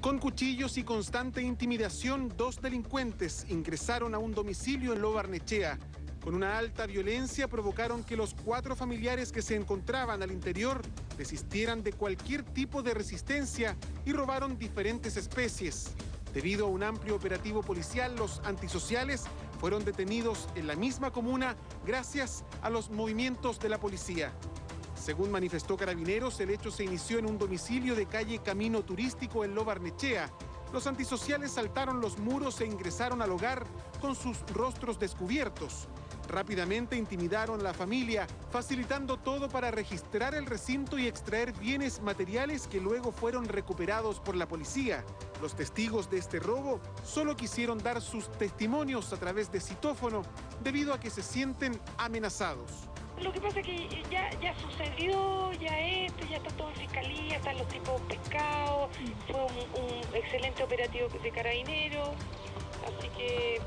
Con cuchillos y constante intimidación, 2 delincuentes ingresaron a un domicilio en Lo Barnechea. Con una alta violencia provocaron que los 4 familiares que se encontraban al interior desistieran de cualquier tipo de resistencia y robaron diferentes especies. Debido a un amplio operativo policial, los antisociales fueron detenidos en la misma comuna gracias a los movimientos de la policía. Según manifestó Carabineros, el hecho se inició en un domicilio de calle Camino Turístico en Lo Barnechea. Los antisociales saltaron los muros e ingresaron al hogar con sus rostros descubiertos. Rápidamente intimidaron a la familia, facilitando todo para registrar el recinto y extraer bienes materiales que luego fueron recuperados por la policía. Los testigos de este robo solo quisieron dar sus testimonios a través de citófono debido a que se sienten amenazados. Lo que pasa es que ya sucedió, ya está todo en fiscalía, están los tipos pescados, fue un excelente operativo de Carabineros, así que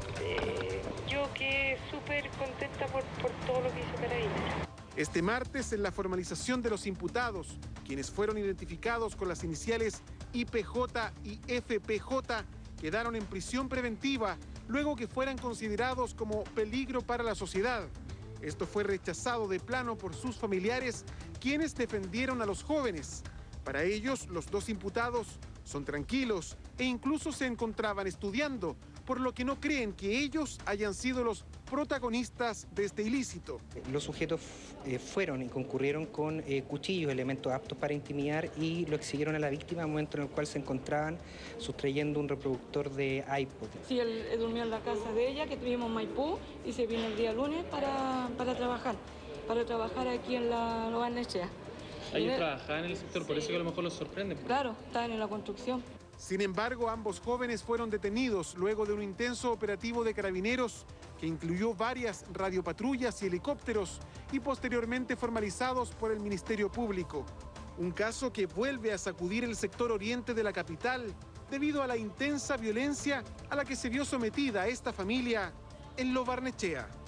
yo quedé súper contenta por todo lo que hizo Carabineros. Este martes, en la formalización de los imputados, quienes fueron identificados con las iniciales IPJ y FPJ, quedaron en prisión preventiva luego que fueran considerados como peligro para la sociedad. Esto fue rechazado de plano por sus familiares, quienes defendieron a los jóvenes. Para ellos, los 2 imputados son tranquilos e incluso se encontraban estudiando, por lo que no creen que ellos hayan sido los protagonistas de este ilícito. Los sujetos fueron y concurrieron con cuchillos, elementos aptos para intimidar, y lo exhibieron a la víctima al momento en el cual se encontraban sustrayendo un reproductor de iPod. Sí, él durmió en la casa de ella, que tuvimos en Maipú, y se vino el día lunes para trabajar aquí en Lo Barnechea. Ellos trabajaban en el sector, por eso que a lo mejor los sorprende. Claro, estaban en la construcción. Sin embargo, ambos jóvenes fueron detenidos luego de un intenso operativo de Carabineros que incluyó varias radiopatrullas y helicópteros y posteriormente formalizados por el Ministerio Público. Un caso que vuelve a sacudir el sector oriente de la capital debido a la intensa violencia a la que se vio sometida esta familia en Lo Barnechea.